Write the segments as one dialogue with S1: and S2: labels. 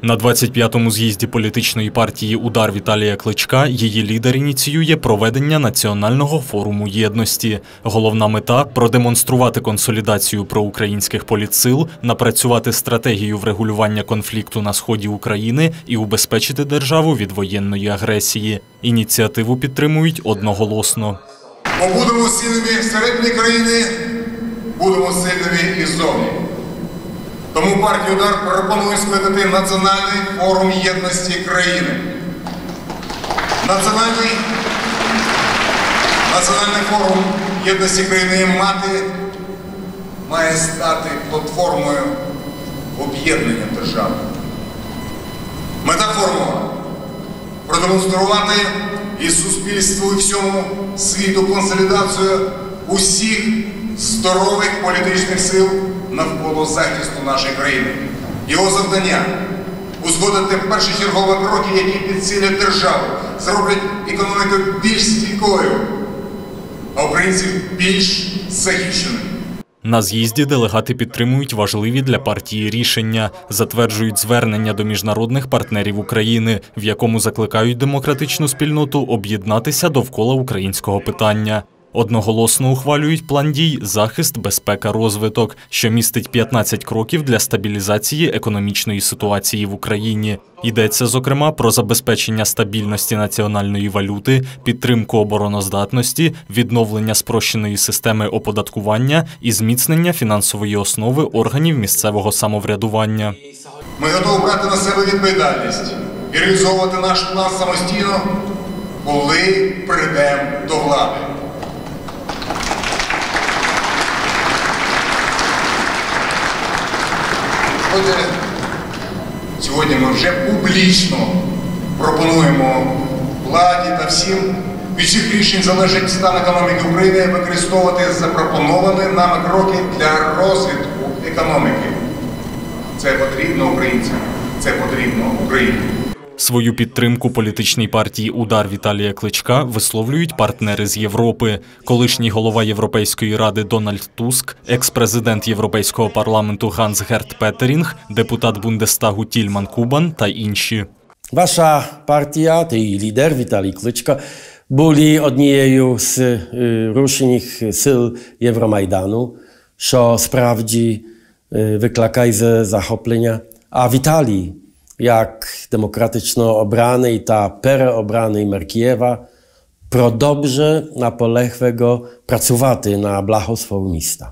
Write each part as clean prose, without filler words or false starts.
S1: На 25-му з'їзді політичної партії «Удар» Віталія Кличка її лідер ініціює проведення Національного форуму єдності. Головна мета – продемонструвати консолідацію проукраїнських політсил, напрацювати стратегію врегулювання конфлікту на сході України і убезпечити державу від воєнної агресії. Ініціативу підтримують одноголосно.
S2: Бо будемо сильними всередині країни, будемо сильними і ззовні. Тому партія «Удар» пропонує скликати Національний форум єдності країни. Національний форум єдності країни має стати платформою об'єднання держави. Мета форуму – продемонструвати і суспільству, і всьому світу консолідацію усіх здорових політичних сил навколо захисту нашої країни. Його завдання – узгодити першочергові кроки, які підсилять державу, зроблять економіку більш стійкою, а українців більш захищеними.
S1: На з'їзді делегати підтримують важливі для партії рішення, затверджують звернення до міжнародних партнерів України, в якому закликають демократичну спільноту об'єднатися довкола українського питання. Одноголосно ухвалюють план дій «Захист, безпека, розвиток», що містить 15 кроків для стабілізації економічної ситуації в Україні. Йдеться, зокрема, про забезпечення стабільності національної валюти, підтримку обороноздатності, відновлення спрощеної системи оподаткування і зміцнення фінансової основи органів місцевого самоврядування.
S2: Ми готові брати на себе відповідальність і реалізовувати наш план самостійно, коли прийдемо до влади. Сьогодні ми вже публічно пропонуємо владі та всім, від всіх рішень залежить стан економіки України, використовувати запропоновані нами кроки для розвитку економіки. Це потрібно українцям, це потрібно Україні.
S1: Свою підтримку політичній партії «Удар» Віталія Кличка висловлюють партнери з Європи. Колишній голова Європейської ради Дональд Туск, екс-президент Європейського парламенту Ганс-Герт Петерінг, депутат Бундестагу Тільман Кубан та інші.
S3: Ваша партія та її лідер Віталій Кличко були однією з рушійних сил Євромайдану, що справді викликає захоплення. А Віталій, як демократично обраний та переобраний мер Києва, продовжує наполегливо працювати на благо свого міста.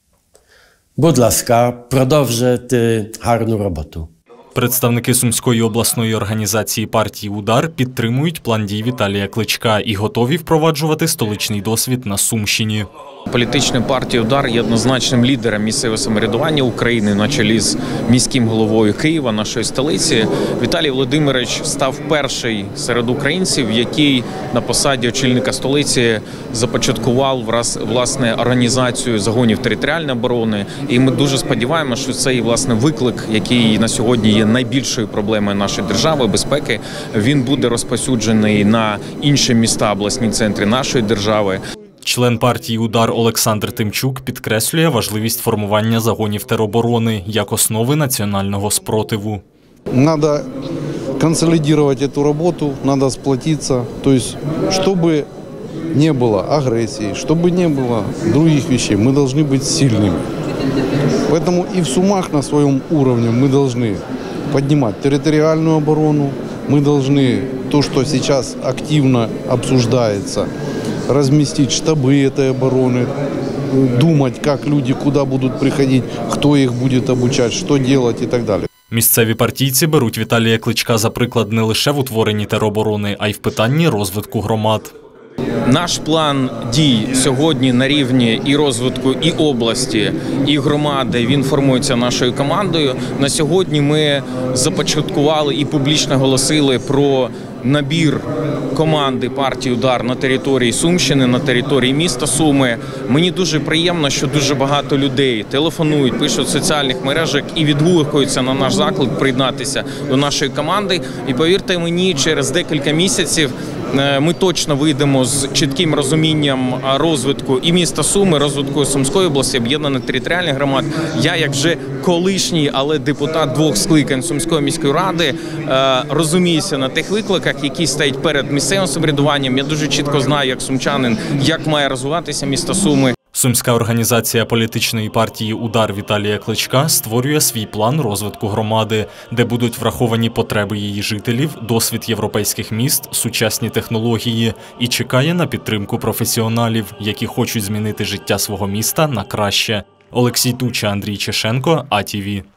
S3: Будь ласка, продовжуйте гарну роботу.
S1: Представники Сумської обласної організації партії «Удар» підтримують план дій Віталія Кличка і готові впроваджувати столичний досвід на Сумщині.
S4: Політична партія «Удар» є однозначним лідером місцевого самоврядування України на чолі з міським головою Києва, нашої столиці. Віталій Володимирович став перший серед українців, який на посаді очільника столиці започаткував власне організацію загонів територіальної оборони. І ми дуже сподіваємося, що цей власне виклик, який на сьогодні є найбільшою проблемою нашої держави, безпеки, він буде розповсюджений на інші міста, обласні центри нашої держави.
S1: Член партії «Удар» Олександр Тимчук підкреслює важливість формування загонів тероборони як основи національного спротиву.
S5: Надо консолидировать эту работу, надо сплотиться, то есть, чтобы не было агрессии, чтобы не было других вещей, мы должны быть сильными. Поэтому и в Сумах на своем уровне мы должны поднимать территориальную оборону, мы должны то, что сейчас активно обсуждается, разместить штабы этой обороны, думать, как люди куда будут приходить, кто их будет обучать, что делать и так далее.
S1: Місцеві партійці беруть Віталія Кличка за приклад не лише в утворенні тероборони, а й в питанні розвитку громад.
S4: Наш план дій сьогодні на рівні і розвитку і області, і громади, він формується нашою командою. На сьогодні ми започаткували і публічно оголосили про набір команди партії «Удар» на території Сумщини, на території міста Суми. Мені дуже приємно, що дуже багато людей телефонують, пишуть в соціальних мережах і відгукуються на наш заклик приєднатися до нашої команди. І повірте мені, через декілька місяців ми точно вийдемо з чітким розумінням розвитку і міста Суми, розвитку Сумської області, об'єднаних територіальних громад. Я, як вже колишній, але депутат 2 скликань Сумської міської ради, розуміюся на тих викликах, які стоять перед місцевим самоврядуванням. Я дуже чітко знаю, як сумчанин, як має розвиватися місто Суми.
S1: Сумська організація політичної партії «Удар» Віталія Кличка створює свій план розвитку громади, де будуть враховані потреби її жителів, досвід європейських міст, сучасні технології і чекає на підтримку професіоналів, які хочуть змінити життя свого міста на краще. Олексій Туча, Андрій Чешенко, АТВ.